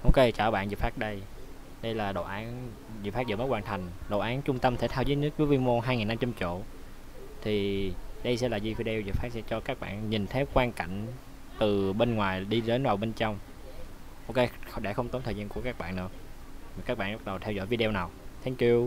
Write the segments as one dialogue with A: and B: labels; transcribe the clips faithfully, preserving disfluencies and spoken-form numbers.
A: Ok, chào bạn, Diệp Phát đây. Đây là đồ án Diệp Phát vừa mới hoàn thành, đồ án trung tâm thể thao dưới nước với quy mô hai nghìn năm trăm chỗ. Thì đây sẽ là video Diệp Phát sẽ cho các bạn nhìn thấy quang cảnh từ bên ngoài đi đến vào bên trong. Ok, để không tốn thời gian của các bạn nữa, các bạn bắt đầu theo dõi video nào. Thank you.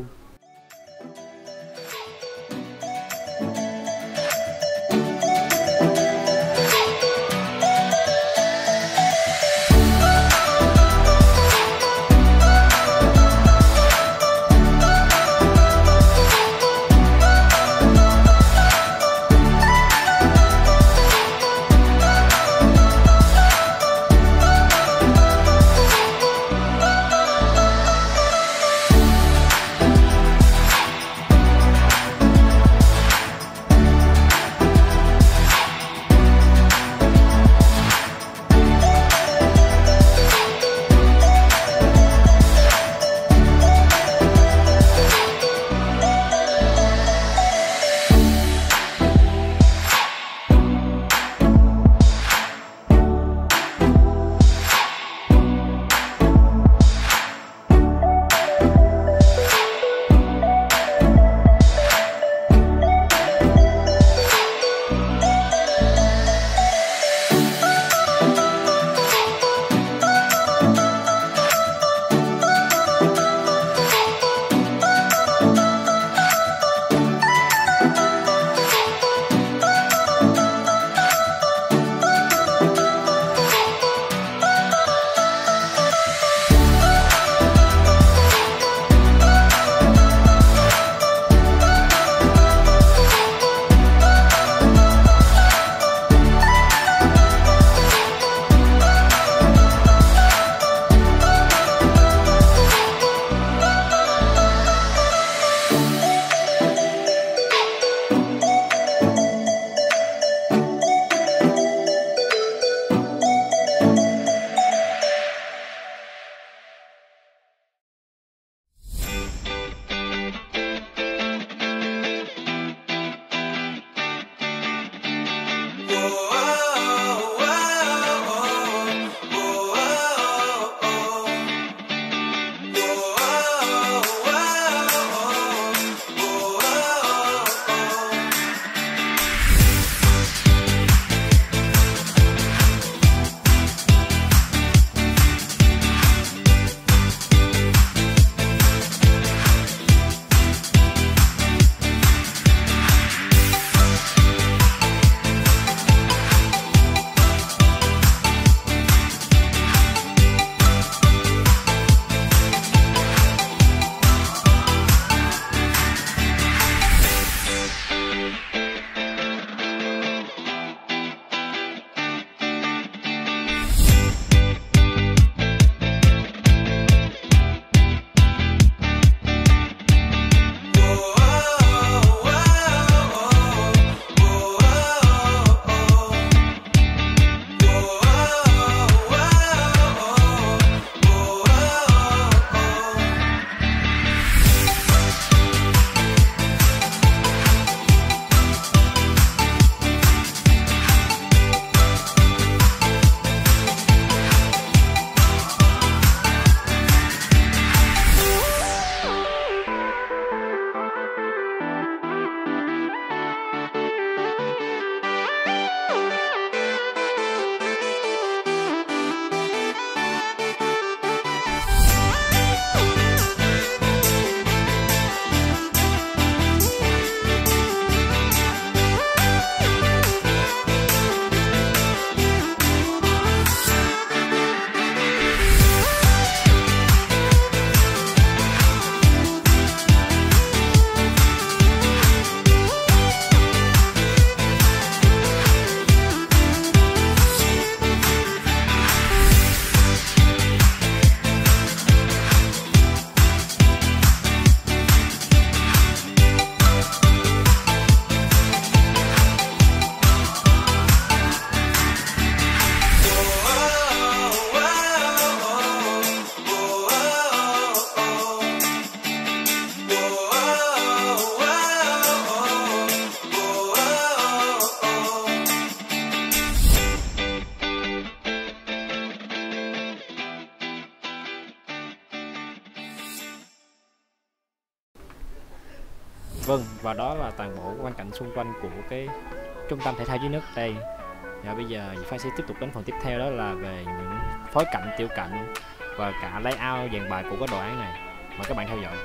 A: Vâng, và đó là toàn bộ quang cảnh xung quanh của cái trung tâm thể thao dưới nước đây. Và bây giờ Việt Phát sẽ tiếp tục đến phần tiếp theo, đó là về những phối cảnh, tiểu cảnh và cả layout dàn bài của cái đồ án này. Mời các bạn theo dõi.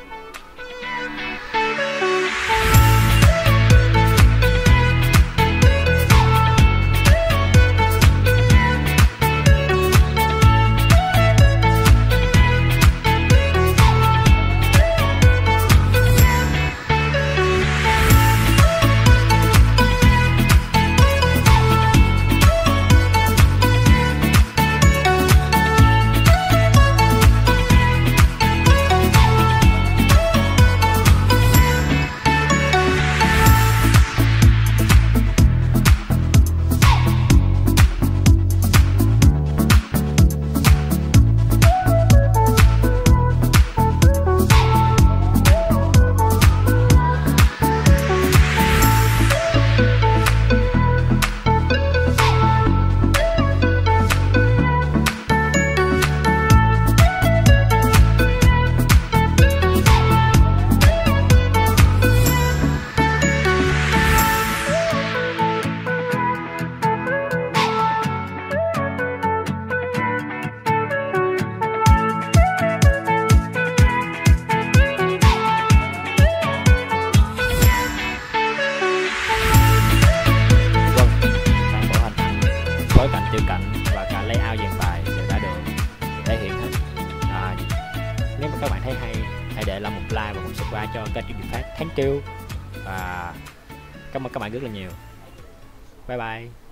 A: Phối cảnh, tiểu cảnh và cả layout dàn bài đều đã được thể hiện hết. À, nếu mà các bạn thấy hay, hãy để lại một like và một subscribe cho kênh Việt Phát. Thank you và cảm ơn các bạn rất là nhiều. Bye bye.